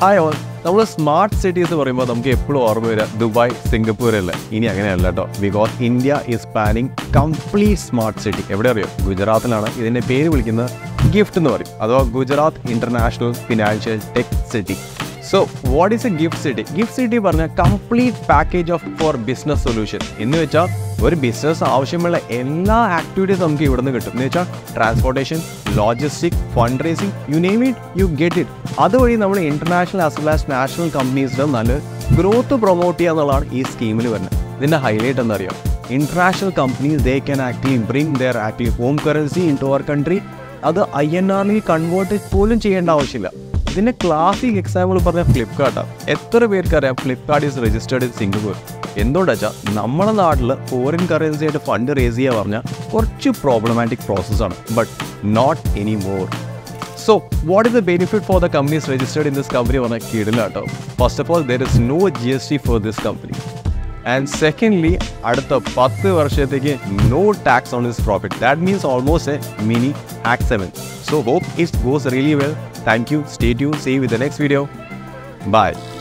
Hi all. നമ്മൾ smart cities എന്ന് പറയുമ്പോൾ നമുക്ക് എപ്പോഴും ഓർമ്മ വരിക ദുബായ്, സിംഗപ്പൂർ അല്ലേ. ഇനി അങ്ങനെയല്ല കേട്ടോ. Because India is planning complete smart city. എവിടെ അറിയോ? ഗുജറാത്തിലാണ്. ഇതിൻ്റെ പേര് വിളിക്കുന്നത് ഗിഫ്റ്റ് എന്ന് പറയും, അഥവാ Gujarat international financial tech city. So what is a GIFT city? GIFT city പറഞ്ഞാൽ complete package of for business solution എന്ന് വെച്ചാൽ ഒരു ബിസിനസ് ആവശ്യമുള്ള എല്ലാ ആക്ടിവിറ്റീസ് നമുക്ക് ഇവിടെ നിന്ന് കിട്ടും. എന്ന് വെച്ചാൽ transportation, logistic, fund raising, you name it, you get it. അതുവഴി നമ്മൾ international as well as national കമ്പനീസിന് നല്ല ഗ്രോത്ത് പ്രൊമോട്ട് ചെയ്യുക എന്നുള്ളതാണ് ഈ സ്കീമിൽ വരുന്നത്. ഇതിൻ്റെ ഹൈലൈറ്റ് എന്നറിയാം, international companies they can actually bring their actually home currency into our country. അത് INR കൺവേർട്ട് പോലും ചെയ്യേണ്ട ആവശ്യമില്ല. ഇതിൻ്റെ ക്ലാസിക് എക്സാമ്പിൾ പറഞ്ഞാൽ ഫ്ലിപ്കാർട്ടാണ്. എത്ര പേർക്കറിയാം Flipkart is registered in Singapore? എന്തുകൊണ്ടാ വെച്ചാൽ നമ്മുടെ നാട്ടിൽ ഫോറിൻ കറൻസി ആയിട്ട് ഫണ്ട് റേസ് ചെയ്യുക പറഞ്ഞാൽ കുറച്ച് പ്രോബ്ലമാറ്റിക് പ്രോസസ്സാണ്. But not any more. So what is the benefit for the companies registered in this company പറഞ്ഞാൽ കിടില കേട്ടോ. First of all there is no GST for this company. And secondly അടുത്ത 10 വർഷത്തേക്ക് no tax on this profit. That means almost a mini hack 7. So hope it goes really well. Thank you. Stay tuned. See you with the next video. Bye.